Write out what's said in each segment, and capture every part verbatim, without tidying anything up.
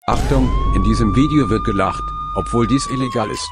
Achtung, in diesem Video wird gelacht, obwohl dies illegal ist.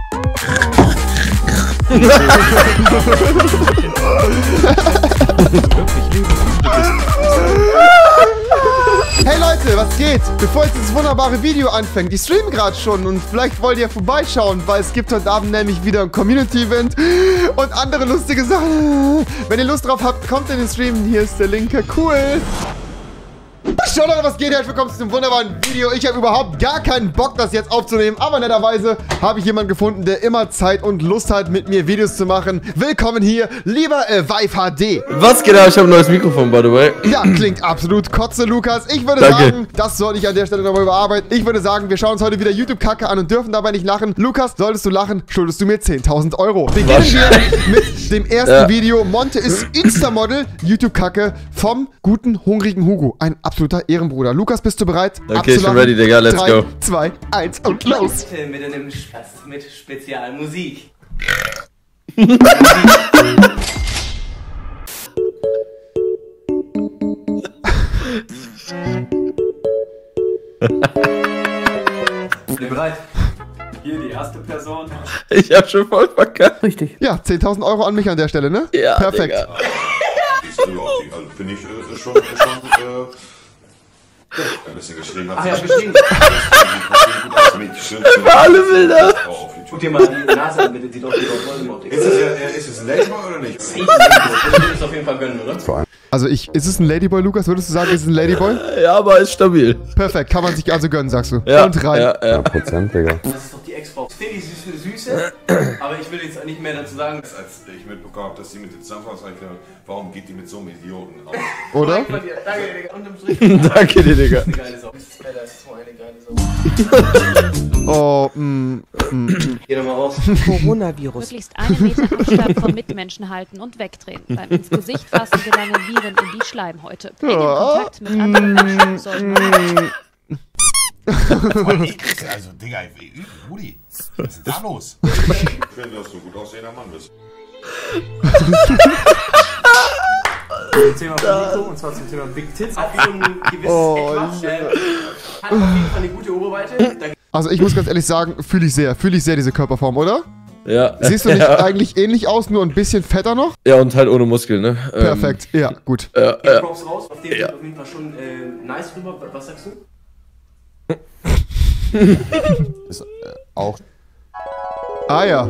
Hey Leute, was geht? Bevor jetzt das wunderbare Video anfängt, ich streame gerade schon und vielleicht wollt ihr vorbeischauen, weil es gibt heute Abend nämlich wieder ein Community-Event und andere lustige Sachen. Wenn ihr Lust drauf habt, kommt in den Stream, hier ist der Link, cool. Schau Leute, was geht? Herzlich willkommen zu diesem wunderbaren Video. Ich habe überhaupt gar keinen Bock, das jetzt aufzunehmen, aber netterweise habe ich jemanden gefunden, der immer Zeit und Lust hat, mit mir Videos zu machen. Willkommen hier, lieber äh, Vive H D. Was geht ab? Ich habe ein neues Mikrofon, by the way. Ja, klingt absolut kotze, Lukas. Ich würde Danke. sagen, das sollte ich an der Stelle nochmal überarbeiten. Ich würde sagen, wir schauen uns heute wieder YouTube-Kacke an und dürfen dabei nicht lachen. Lukas, solltest du lachen, schuldest du mir zehntausend Euro. Beginnen Was? wir mit dem ersten Ja. Video. Monte ist Insta-Model, YouTube-Kacke vom guten, hungrigen Hugo. Ein absoluter Ehrenbruder. Lukas, bist du bereit? Okay, ich bin ready, Digga. Let's drei, go. zwei, eins und los. Mit einem Spaß mit Spezialmusik. Bin bereit? Hier die erste Person. Ich hab schon voll verkackt. Richtig. Ja, zehntausend Euro an mich an der Stelle, ne? Ja, perfekt. Digga. Also finde ich äh, schon, schon äh, ein bisschen geschrieben. Ach ja, geschrieben. Für alle Bilder. Guck dir mal die Nase an, bitte, die doch die doch Voldemort Ist es, ja, ist es ein Ladyboy oder nicht? Das würde ich auf jeden Fall gönnen, oder? Also ich, ist es ein Ladyboy, Lukas? Würdest du sagen, ist es ein Ladyboy? Ja, aber ist stabil. Perfekt, kann man sich also gönnen, sagst du. Ja, Und rein. ja, ja. Prozent, Digga. Das ist doch die Ex-Frau. Die süße, süße, aber ich will jetzt nicht mehr dazu sagen. Als ich mitbekommen habe, dass sie mit den Zahnfleisch, warum geht die mit so einem Idioten aus? Oder? Danke, Digga. Unterm Strich. Danke dir, Digga. Eine geile Sau. Das ist so eine geile Sau. Oh, mm, mm. Geh doch mal raus. Coronavirus. Möglichst einen Meter Abstand vom Mitmenschen halten und wegdrehen. Beim ins Gesicht fassen gelangen Viren in die Schleimhäute. Engen Kontakt mit anderen Menschen sollten wir Also, Digga, Rudi, was ist denn da los? Ich finde, dass du gut aussehender Mann bist. Zum Thema Nico, und zwar zum Thema Big Tits. Hat so ein gewisses Oh, Eckmaß, äh, hat auf jeden Fall eine gute Oberweite. Da Also ich muss ganz ehrlich sagen, fühle ich sehr, fühle ich sehr diese Körperform, oder? Ja. Siehst du nicht ja. eigentlich ähnlich aus, nur ein bisschen fetter noch? Ja, und halt ohne Muskeln, ne? Ähm, Perfekt, ja, gut. Ja, geht ja. Props raus, auf den Ja. geht auf jeden Fall schon äh, nice rüber. Was sagst du? Ist, äh, auch. Ah ja.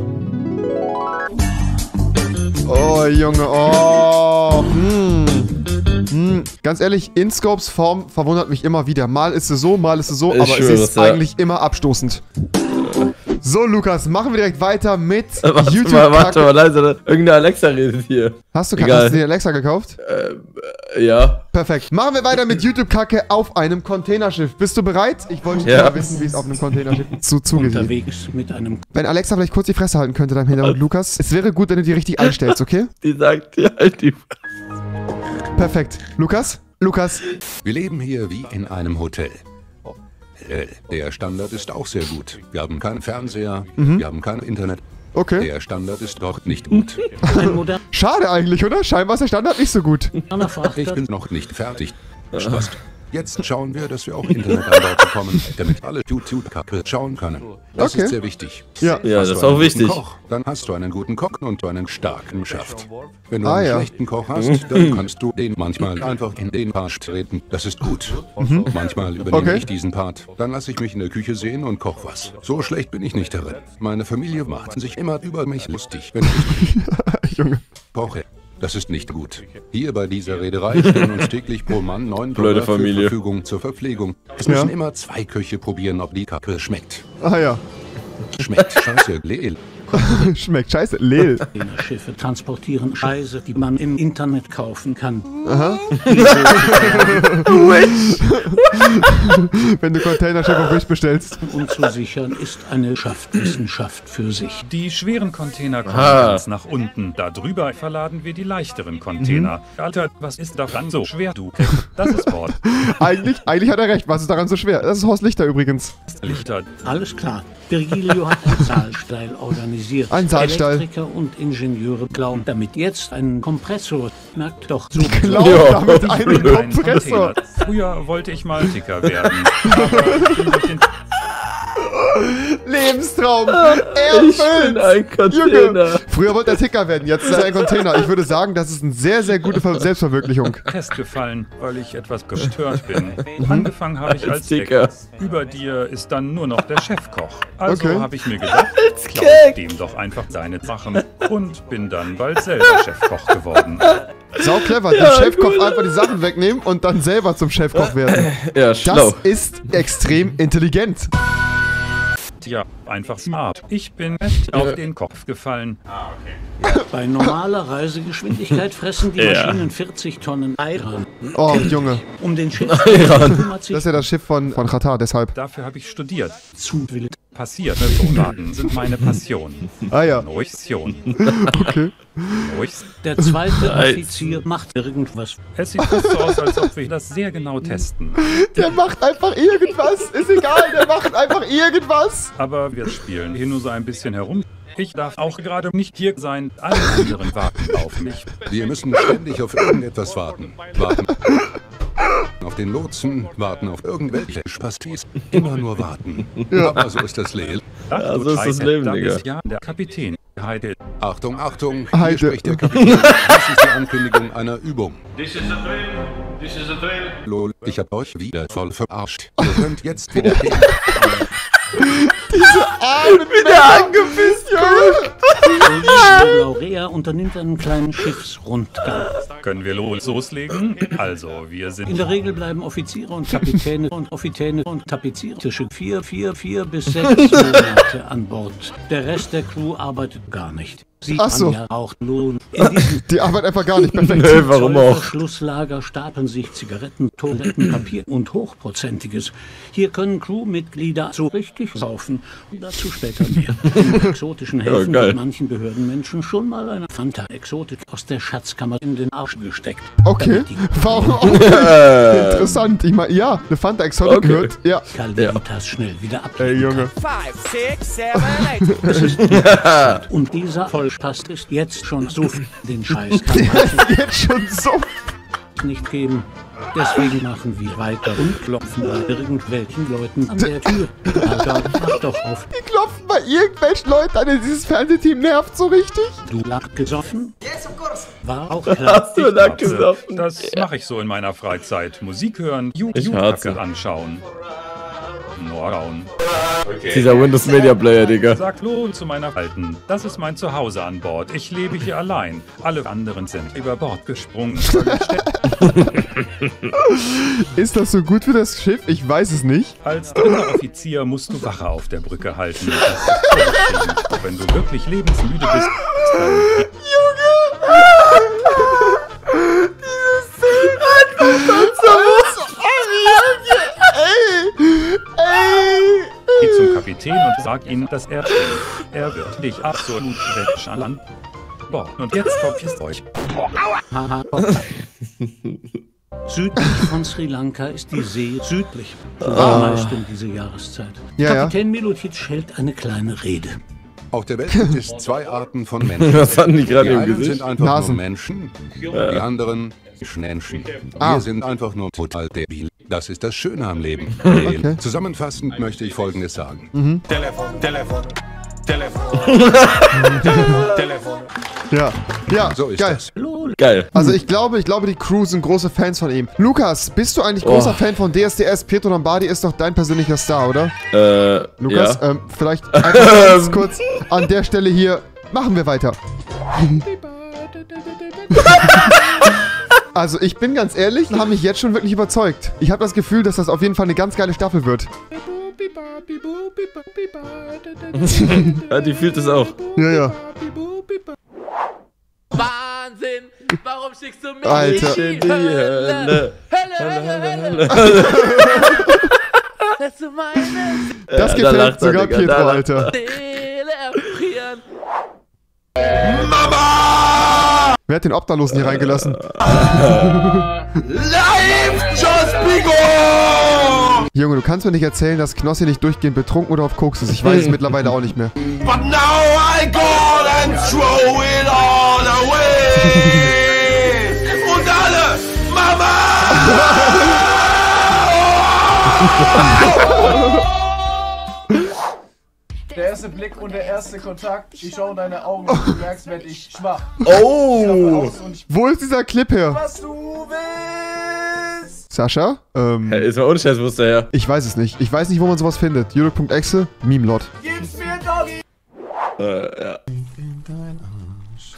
Oh, Junge, oh. Mm. Mm. Ganz ehrlich, InScopes Form verwundert mich immer wieder. Mal ist sie so, mal ist sie so, Ich aber schwöre, es ist ja. eigentlich immer abstoßend. So, Lukas, machen wir direkt weiter mit Warte YouTube. mal, warte mal, leise. Irgendeine Alexa redet hier. Hast du, Egal. hast du die Alexa gekauft? Ähm, äh, ja. Perfekt. Machen wir weiter mit YouTube-Kacke auf einem Containerschiff. Bist du bereit? Ich wollte Ja. mal wissen, wie es auf einem Containerschiff zu zugeht. Unterwegs mit einem Wenn Alexa vielleicht kurz die Fresse halten könnte, dann Hintergrund, Lukas. Es wäre gut, wenn du die richtig einstellst, okay? Die sagt dir halt die. Perfekt. Lukas? Lukas? Wir leben hier wie in einem Hotel. Äh, Der Standard ist auch sehr gut. Wir haben keinen Fernseher, wir haben kein Internet. Okay. Der Standard ist dort nicht gut. ein moderner Schade eigentlich, oder? Scheinbar ist der Standard nicht so gut. Ich Frachter. bin noch nicht fertig. Spaß. Jetzt schauen wir, dass wir auch Internet an Bord bekommen, damit alle YouTube-Kacke schauen können. Das Okay. ist sehr wichtig. Ja. Ja, Hast das ist du einen auch guten wichtig. Koch, dann hast du einen guten Koch und einen starken Schaft. Wenn du Ah, einen ja. schlechten Koch hast, dann kannst du den manchmal einfach in den Arsch treten. Das ist gut. Manchmal übernehme Okay. ich diesen Part. Dann lasse ich mich in der Küche sehen und koch was. So schlecht bin ich nicht darin. Meine Familie macht sich immer über mich lustig, wenn ich Junge. koche. Das ist nicht gut. Hier bei dieser Reederei stehen uns täglich pro Mann neun Blöde Dollar für Familie. Verfügung zur Verpflegung. Es Ja. müssen immer zwei Köche probieren, ob die Kacke schmeckt. Ah ja. Schmeckt scheiße, leel. Schmeckt scheiße. Lel. Schiffe transportieren Speise, die man im Internet kaufen kann. Wenn du Containerschiff auf Wish bestellst. Und zu sichern ist eine Schaftwissenschaft für sich. Die schweren Container kommen Ah. ganz nach unten. Darüber verladen wir die leichteren Container. Alter, was ist daran so schwer, du? Das ist Bord. Eigentlich, eigentlich hat er recht. Was ist daran so schwer? Das ist Horst Lichter übrigens. Lichter. Alles klar. Virgilio hat einen Zahlsteil organisiert. spezialisiert. Ein Sahnstall. Elektriker und Ingenieure glauben damit jetzt einen Kompressor. Merkt doch, so Glaub Ja, damit einen blöd. Ein Kompressor. Container. Früher wollte ich mal Ticker werden. Aber ich bin durch den Lebenstraum. Ich bin Erfüllt. ein Container. Früher wollte er Ticker werden, jetzt ist er ein Container. Ich würde sagen, das ist eine sehr, sehr gute Ver Selbstverwirklichung. Test gefallen, weil ich etwas gestört bin. Angefangen habe ich als Sticker. Decker. Über dir ist dann nur noch der Chefkoch. Also Okay. habe ich mir gedacht, klau dem doch einfach seine Sachen und bin dann bald selber Chefkoch geworden. Sau clever, dem Chefkoch einfach die Sachen wegnehmen und dann selber zum Chefkoch werden. Ja, schlau. Das ist extrem intelligent. Ja, einfach smart. Ich bin echt auf den Kopf gefallen. Bei normaler Reisegeschwindigkeit fressen die Ja. Maschinen vierzig Tonnen Eiran. Oh, Junge. Um den Schiff kümmert sich Das ist ja das Schiff von, von Qatar, deshalb. Dafür habe ich studiert. zu wild. Passiert. Motorraden sind meine Passion. Ah ja, Neusion. okay. Neues. Der zweite Nice. Offizier macht irgendwas. Es sieht fast so aus, als ob wir das sehr genau testen. Der macht einfach irgendwas. Ist egal, der macht einfach irgendwas. Aber wir spielen hier nur so ein bisschen herum. Ich darf auch gerade nicht hier sein. Alle anderen warten auf mich. Wir müssen ständig auf irgendetwas warten. Warten. Auf den Lotsen, warten auf irgendwelche Spastis. Immer nur warten. Aber so ist das Leben. Ach, Ja, du so ist das Scheiße, Leben, da Digga. ist ja der Kapitän. Heide. Achtung, Achtung, Heide. hier spricht der Kapitän. Das ist die Ankündigung einer Übung. This is a drill. This is a drill. Lol, ich hab euch wieder voll verarscht. Ihr könnt jetzt wieder gehen. Arme wieder angepisst, Junge. Laurea unternimmt einen kleinen Schiffsrundgang. Können wir los loslegen? Also, wir In sind... der Regel bleiben Offiziere und Kapitäne und Offiziere und Tapeziertische vier, vier, vier bis sechs Monate an Bord. Der Rest der Crew arbeitet gar nicht. Sie Ach so. ja auch Lohn. In diesem Die arbeitet einfach gar nicht perfekt. Nö, warum auch? Verschlusslager stapeln sich Zigaretten, Toiletten, Papier und Hochprozentiges. Hier können Crewmitglieder so richtig saufen. Dazu später mehr. In exotischen Häfen geil. wird manchen Behördenmenschen schon mal eine Fanta Exotik aus der Schatzkammer in den Arsch gesteckt. Okay, Damit die warum auch nicht? Interessant. Ich meine, ja, eine Fanta Exotic Okay. gehört. Ja. Calvinitas schnell wieder ab. Ey, Junge. Und dieser Vollspast ist jetzt schon so f- den Scheiß kann man Jetzt schon so. sich nicht geben. Deswegen machen wir weiter und klopfen bei irgendwelchen Leuten an der Tür. Alter, mach doch auf. Die klopfen bei irgendwelchen Leuten an. Dieses Fernsehteam nervt so richtig. Du lag gesoffen? Yes, of course. War auch klar. Hast du nackt gesoffen? Das mache ich so in meiner Freizeit. Musik hören, Ich hasse. YouTube anschauen. Noraun. Dieser Windows Media Player, Digga. Sag Hallo zu meiner Alten. Das ist mein Zuhause an Bord. Ich lebe hier allein. Alle anderen sind über Bord gesprungen. Ist das so gut für das Schiff? Ich weiß es nicht. Als dritter Offizier musst du Wache auf der Brücke halten. Das ist völlig. Wenn du wirklich lebensmüde bist, dann geh zum Kapitän und sag ihm, dass er stimmt. Er wird dich absolut wegschallern. Boah, und jetzt verpisst euch. Haha. Südlich von Sri Lanka ist die See südlich. Ah. Meist um diese Jahreszeit. Ja, ja. Kapitän Milotic hält eine kleine Rede. Auf der Welt gibt es zwei Arten von Menschen. Was hatten die gerade Die im einen Gesicht? sind einfach Nasen. nur Menschen, die anderen Menschen. Ah. Wir sind einfach nur total debil. Das ist das Schöne am Leben. Okay. Zusammenfassend möchte ich Folgendes sagen. Telefon, Telefon, Telefon, Telefon. Ja. Ja, So ist geil. das. Geil. Also ich glaube, ich glaube, die Crew sind große Fans von ihm. Lukas, bist du eigentlich großer Oh. Fan von D S D S? Pietro Lombardi ist doch dein persönlicher Star, oder? Äh, Lukas, ja. ähm, vielleicht einfach ganz kurz an der Stelle hier. Machen wir weiter. Also ich bin ganz ehrlich, haben mich jetzt schon wirklich überzeugt. Ich habe das Gefühl, dass das auf jeden Fall eine ganz geile Staffel wird. Ja, die fühlt es auch. Ja, ja. Wahnsinn! Warum schickst du mich Alter. in die Die Hölle? Hölle. Hölle, Hölle, Hölle! Lässt du meine Das Ja, da gefällt lacht er, sogar Digga, Pietro, da lacht Alter. Seele erfrieren? Wer hat den Obdachlosen hier reingelassen? Junge, du kannst mir nicht erzählen, dass Knossi nicht durchgehend betrunken oder auf Koks ist. Ich weiß es mittlerweile auch nicht mehr. But now I my God and throw it all away. Und alle, Mama! Der erste Blick und der erste Kontakt. Ich schaue in deine Augen und du merkst, werd ich schwach. Oh! Wo ist dieser Clip her? Was du willst! Sascha? Ähm. Hey, ist mal unscheiß, wo ist der her? Ich weiß es nicht. Ich weiß nicht, wo man sowas findet. Judok punkt exe, Memelot. Gib's mir, Doggy! Äh, ja. In dein Arsch.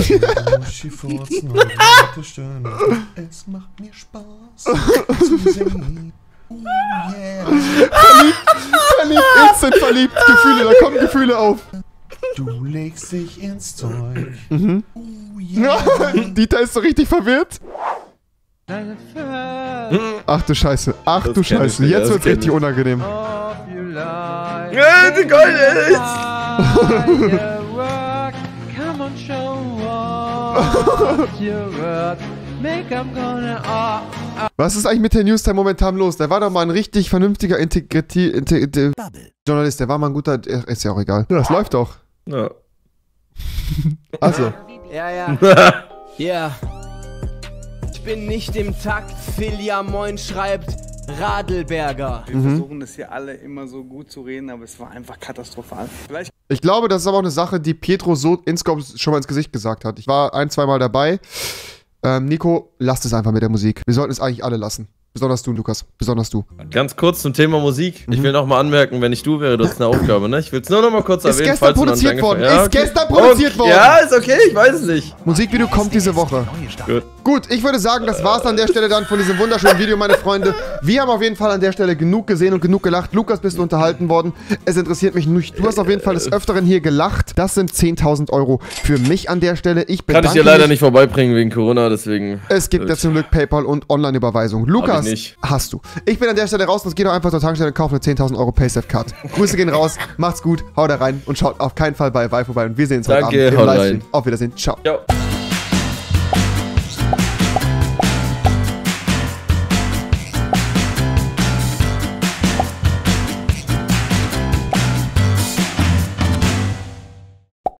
Es macht mir Spaß zu singen. Oh yeah. Verliebt, verliebt, instant verliebt. Gefühle, da kommen Gefühle auf. Du legst dich ins Zeug. Mhm. Oh yeah. Dieter ist so richtig verwirrt. Ach du Scheiße, ach Das du kenn ich Scheiße. nicht, Jetzt das wird's kenn richtig ich. unangenehm. Ja, die Gold ist! Was ist eigentlich mit der Newstime momentan los? Der war doch mal ein richtig vernünftiger Integrity... Integ Journalist, der war mal ein guter... Ist ja auch egal. Ja, das läuft doch. Ja. Also. Ja, ja. Ja. Ich bin nicht im Takt. Filja Moin schreibt Radelberger. Wir Mhm. versuchen das hier alle immer so gut zu reden, aber es war einfach katastrophal. Vielleicht Ich glaube, das ist aber auch eine Sache, die Pietro so insgesamt schon mal ins Gesicht gesagt hat. Ich war ein, zweimal dabei. Ähm, Nico, lasst es einfach mit der Musik. Wir sollten es eigentlich alle lassen. Besonders du, Lukas. Besonders du. Ganz kurz zum Thema Musik. Ich Mhm. will noch mal anmerken, wenn ich du wäre, das ist eine Aufgabe, ne? Ich will es nur noch mal kurz Ist erwähnen, gestern falls du noch produziert einen worden. Dank- Ist gestern produziert okay. worden. Ja, ist okay, ich weiß es nicht. Musikvideo kommt diese Woche. Gut. Gut, ich würde sagen, das war's an der Stelle dann von diesem wunderschönen Video, meine Freunde. Wir haben auf jeden Fall an der Stelle genug gesehen und genug gelacht. Lukas, bist du unterhalten worden? Es interessiert mich nicht. Du hast auf jeden Fall des Öfteren hier gelacht. Das sind zehntausend Euro für mich an der Stelle. Ich Kann bedanke ich dir leider mich. nicht vorbeibringen wegen Corona, deswegen... Es gibt ja zum Glück PayPal und Online-Überweisung. Lukas, nicht. hast du. Ich bin an der Stelle raus und es geht doch einfach zur Tankstelle und kaufe eine zehntausend Euro Paysafe-Card. Grüße gehen raus, macht's gut, haut da rein und schaut auf keinen Fall bei Vive vorbei und wir sehen uns heute Danke, Abend im haut Livestream. rein. Auf Wiedersehen, ciao. Ciao.